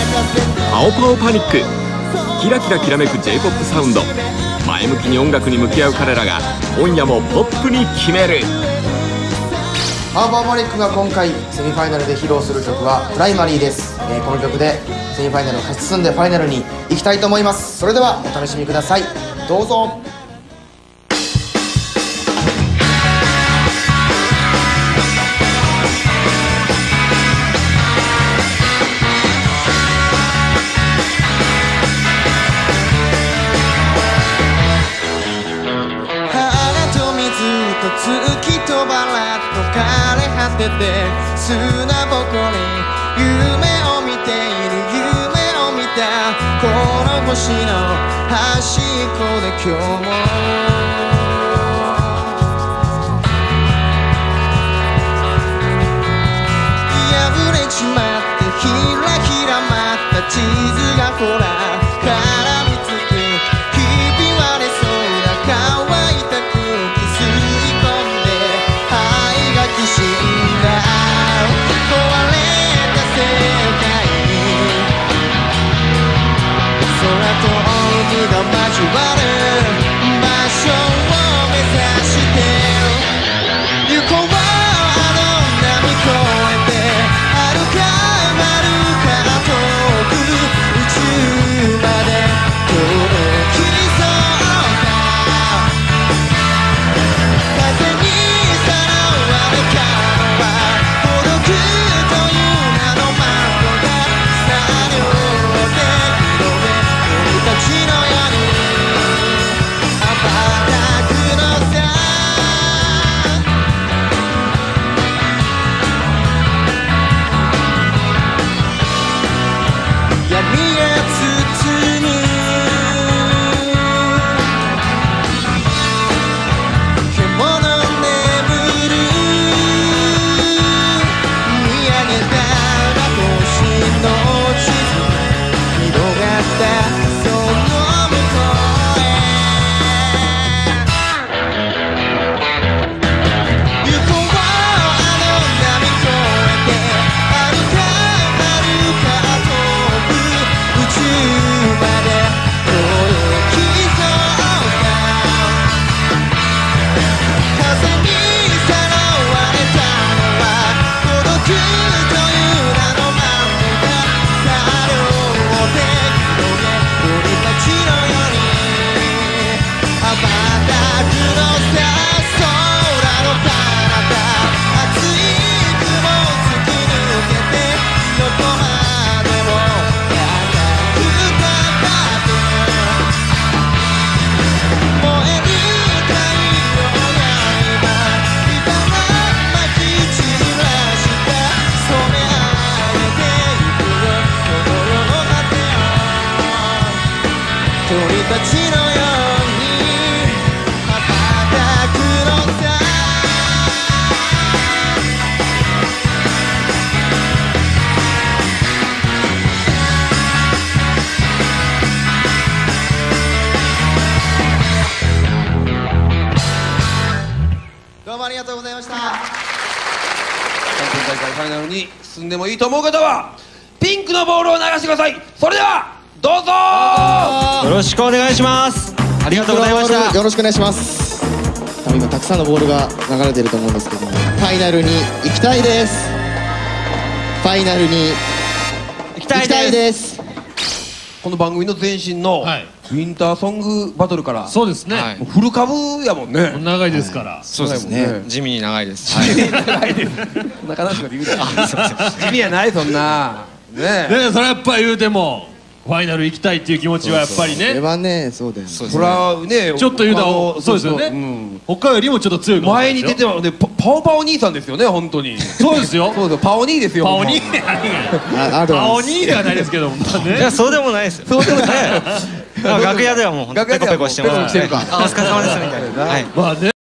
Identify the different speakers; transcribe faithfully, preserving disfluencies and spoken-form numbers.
Speaker 1: 青パオパニック、キラキラきらめく ジェイポップ サウンド。前向きに音楽に向き合う彼らが今夜もポップに決める。
Speaker 2: 青パオパニックが今回セミファイナルで披露する曲はプライマリーです、えー、この曲でセミファイナルを勝ち進んでファイナルに行きたいと思います。それではお楽しみください。どうぞ。
Speaker 3: 月とバラと枯れ果てて砂ぼこり、夢を見ている夢を見たこの星の端っこで今日も破れちまってひらひらまった地図がほら絡みつく、ひび割れそうな乾いた空気死んだ壊れた世界に空と海が交わる場所を目指して行こう。あの波越えて遥か遥か遠く宇宙まで届きそうだ。風に鳥たちのように羽ばたくのさ。どうもありがとうございました。
Speaker 4: チャンピオン大会ファイナルに進んでもいいと思う方はピンクのボールを流してください。それではどうぞー。
Speaker 5: よろしくお願いします。ありがとうございました。
Speaker 2: よろしくお願いします。多分今たくさんのボールが流れてると思うんですけども、ファイナルに行きたいです。ファイナルに行きたいです。
Speaker 4: この番組の前身のウィンターソングバトルから、
Speaker 5: そうですね、
Speaker 4: もうフル株やもんね。
Speaker 5: 長いですから。
Speaker 6: そうですね、地味に長いです。
Speaker 4: 地味に長いです。なかなか言うて地味やないそんなね。
Speaker 5: でそれやっぱり言うてもファイナル行きたいっていう気持ちはやっぱりね。
Speaker 2: それはね、そうだよね。
Speaker 4: それはね、
Speaker 5: ちょっと言うたらそうですよね。他よりもちょっと強いかも。
Speaker 4: 前に出てはね、パオパオ兄さんですよね、本当に。
Speaker 5: そうですよ。
Speaker 4: そうですよ、パオ兄ですよ。
Speaker 5: パオ兄。パオ兄ではないですけどもね。
Speaker 6: いや、そうでもないですよ。
Speaker 4: そうでもない。
Speaker 6: 楽屋ではもうペコペコしてます。
Speaker 4: ペコペコしてるか。
Speaker 6: あ、お疲れ様ですみたいな。はい。
Speaker 5: まあね。